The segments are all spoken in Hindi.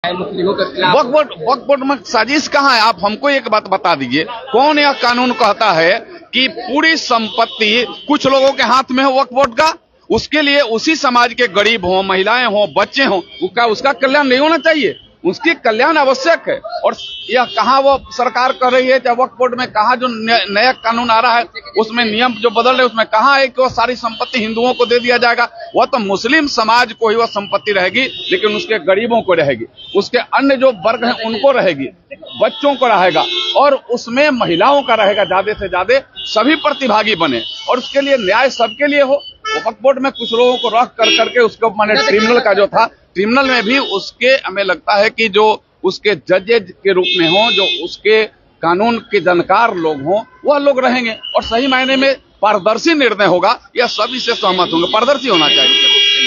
मुस्लिमों के खिलाफ वक्फ बोर्ड में साजिश कहाँ है? आप हमको एक बात बता दीजिए, कौन यह कानून कहता है कि पूरी संपत्ति कुछ लोगों के हाथ में है वक्फ बोर्ड का? उसके लिए उसी समाज के गरीब हो, महिलाएं हो, बच्चे हो, उसका कल्याण नहीं होना चाहिए? उसकी कल्याण आवश्यक है। और यह कहाँ वो सरकार कर रही है, चाहे वक्फ बोर्ड में कहाँ जो नया कानून आ रहा है उसमें नियम जो बदल रहे उसमें कहाँ है कि वो सारी संपत्ति हिंदुओं को दे दिया जाएगा? वह तो मुस्लिम समाज को ही वह संपत्ति रहेगी, लेकिन उसके गरीबों को रहेगी, उसके अन्य जो वर्ग हैं उनको रहेगी, बच्चों को रहेगा, और उसमें महिलाओं का रहेगा ज्यादा से ज्यादा। सभी प्रतिभागी बने और उसके लिए न्याय सबके लिए हो। वक्फ बोर्ड में कुछ लोगों को रख कर करके उसको माने ट्रिब्यूनल का जो था, ट्रिब्यूनल में भी उसके हमें लगता है कि जो उसके जजेज के रूप में हो, जो उसके कानून के जानकार लोग हों, वह लोग रहेंगे और सही मायने में पारदर्शी निर्णय होगा। यह सभी से सहमत होंगे, पारदर्शी होना चाहिए।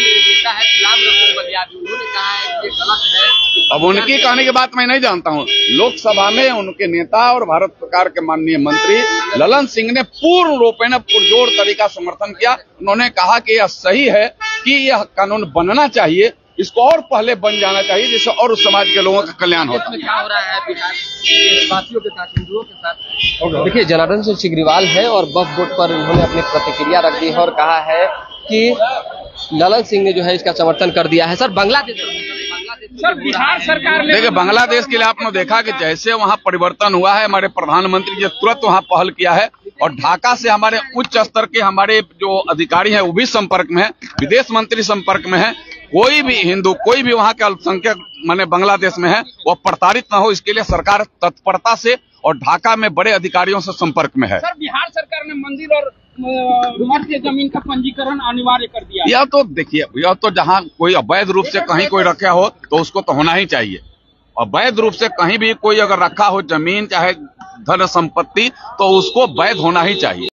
उन्होंने कहा है कि ये गलत है। अब उनकी कहने की बात मैं नहीं जानता हूं। लोकसभा में उनके नेता और भारत सरकार के माननीय मंत्री ललन सिंह ने पूर्ण रूपेण पुरजोर तरीका समर्थन किया। उन्होंने कहा कि यह सही है कि यह कानून बनना चाहिए, इसको और पहले बन जाना चाहिए जिससे और उस समाज के लोगों का कल्याण होता है। क्या हो रहा है बिहार वासियों के साथ, हिंदुओं के साथ? देखिए, जनार्दन सिंह सिग्रीवाल है और वक्फ बोर्ड पर उन्होंने अपनी प्रतिक्रिया रख दी है और कहा है कि ललन सिंह ने जो है इसका समर्थन कर दिया है। सर, बांग्लादेश सर बिहार सरकार ने देखिए, बांग्लादेश के लिए आपने देखा कि जैसे वहां परिवर्तन हुआ है, हमारे प्रधानमंत्री जी तुरंत वहां पहल किया है और ढाका से हमारे उच्च स्तर के हमारे जो अधिकारी हैं वो भी संपर्क में है, विदेश मंत्री संपर्क में है। कोई भी हिंदू, कोई भी वहां के अल्पसंख्यक माने बांग्लादेश में है, वह प्रताड़ित न हो, इसके लिए सरकार तत्परता से और ढाका में बड़े अधिकारियों से संपर्क में है। सर, बिहार सरकार ने मंदिर और मठ के जमीन का पंजीकरण अनिवार्य कर दिया। यह तो देखिए, यह तो जहां कोई अवैध रूप से कहीं कोई रखा हो तो उसको तो होना ही चाहिए। अवैध रूप से कहीं भी कोई अगर रखा हो जमीन चाहे धन संपत्ति, तो उसको वैध होना ही चाहिए।